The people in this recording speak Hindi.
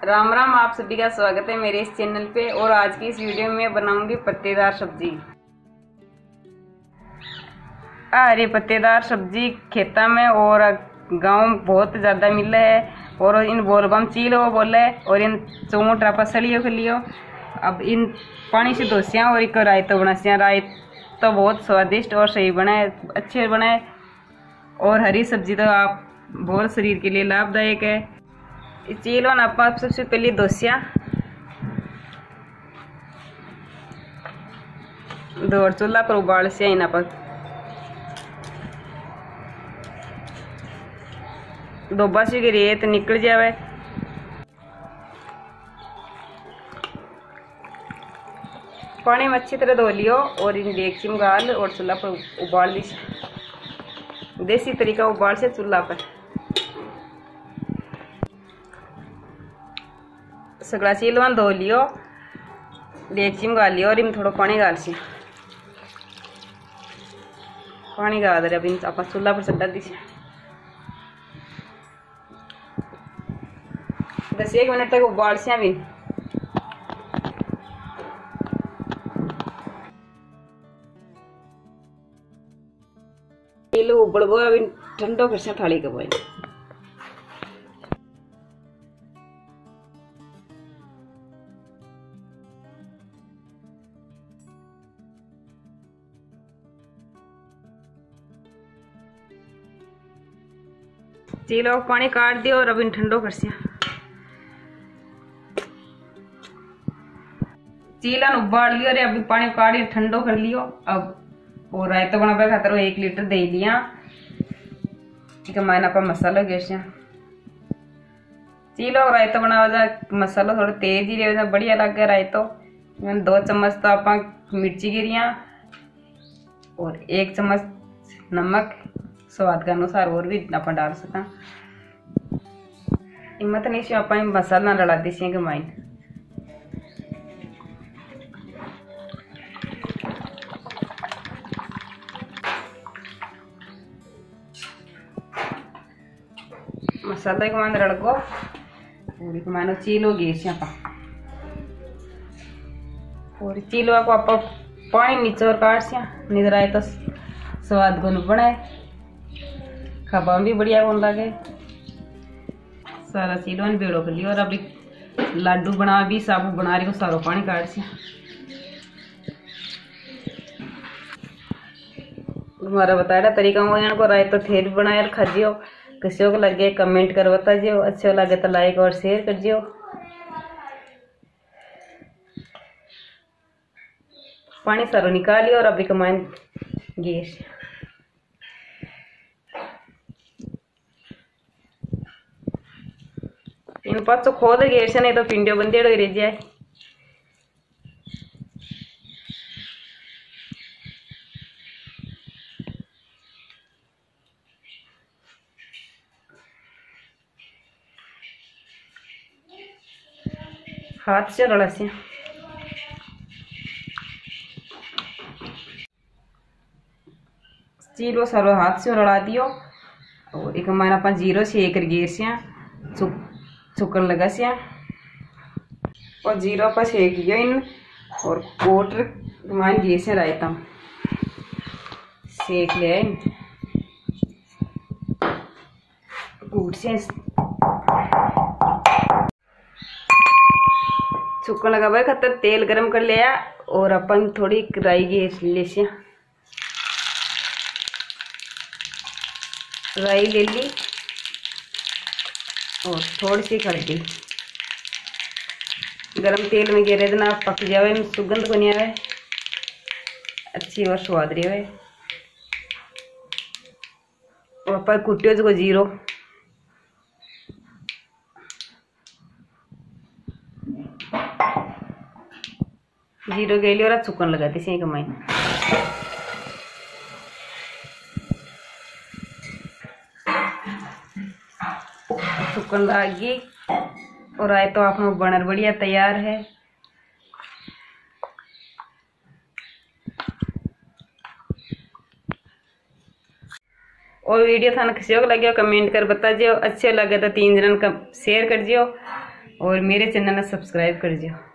राम राम, आप सभी का स्वागत है मेरे इस चैनल पे। और आज की इस वीडियो में मैं बनाऊंगी पत्तेदार सब्जी। अरे पत्तेदार सब्जी खेता में और गांव में बहुत ज्यादा मिल है। और इन बोलबम चीलो बोले और इन चौमोट पसलियो के लियो। अब इन पानी से धोसियाँ और एक रायता बनासियाँ। रायता बहुत स्वादिष्ट और सही बनाए, अच्छे बनाए। और हरी सब्जी तो आप बहुत शरीर के लिए लाभदायक है। चीलो ना आप सबसे पहले दोसिया दो चूल्हा पर उबाल से ही ना पर दो बस की रेत निकल जावे। पानी में अच्छी तरह धो लियो और इन डेगची में गाल और चूल्हा पर उबाल ली। देसी तरीका उबाल से चूल्हा पर सगड़ा चीलवान धो लियो, डेगची में गाल लियो और इनमें थोड़ा पानी गाल सी। पानी गाल दे अब इन आप चूल्हा पर चढ़ा दी 10-1 मिनट तक उबाल से भी। चीलो उबल गो अभी ठंडो कर से थाली के बोई। चीलो पानी काट दियो और अभी ठंडो कर सिया। चीला उबाल लियो और अभी पानी काट ठंडो कर लियो। अब और रायता बनावे खातर 1 लीटर दे लिया। ठीक है, मैंने अपन मसाला गेसिया। चीलो रायता बनावा जा मसाला थोड़ा तेज ही रहे, बढ़िया लग गया रायतो। मैंने 2 चम्मच तो आप मिर्ची गिरिया और 1 चम्मच नमक स्वाद के अनुसार और भी अपन डाल सका। हिम्मत नहीं से अपन मसाला डला दी के माइन। मसाला के मान रड़को पूरी के मानो चीलो गेस यहाँ और चीलो को आप पानी निचोर काट सिया निधर आए तो स्वाद गुन बनाए खाबा भी बढ़िया बन लगे। सारा चीलो बेड़ो कर लियो और अभी लाडू बना भी साबू बना रही हो सारो पानी काट सिया। तुम्हारा बताया तरीका हो को रायता थेर बनाए खाजियो। किसी को लगे कमेंट कर बता जियो, अच्छे लगे तो लाइक और शेयर कर जियो। पानी सारो निकालियो और अभी कमाएं गैस इन पास तो खोद गैस नहीं तो पिंडियो बंदे गिर जाए। हाथ से रड़ा से चीलो सारो हाथ से रड़ा दियो और एक हमारा अपन 0 से 1 गेसिया चुकन लगा सिया और 0 पर सेक लियो इन और कोटर हमारी गेसिया रायता सेक लिया इन कूट से चुकन लगा भाई खतर तेल गरम कर लिया और अपन थोड़ी राई गेस ले सिया। राई ले ली और थोड़ी सी हल्दी। गरम तेल में गिरे देना पक जावे, सुगंध को नहीं आवे, अच्छी और स्वाद रही है। और पर कुटियो जो 0 के लिए और चुकन लगा दी सही कमाई। चुकन लागी और आए तो आप बनर बढ़िया तैयार है। और वीडियो थाने किसी को लगे कमेंट कर बता जियो। अच्छे लगे तो 3 जन का शेयर कर जियो और मेरे चैनल ने सब्सक्राइब कर दियो।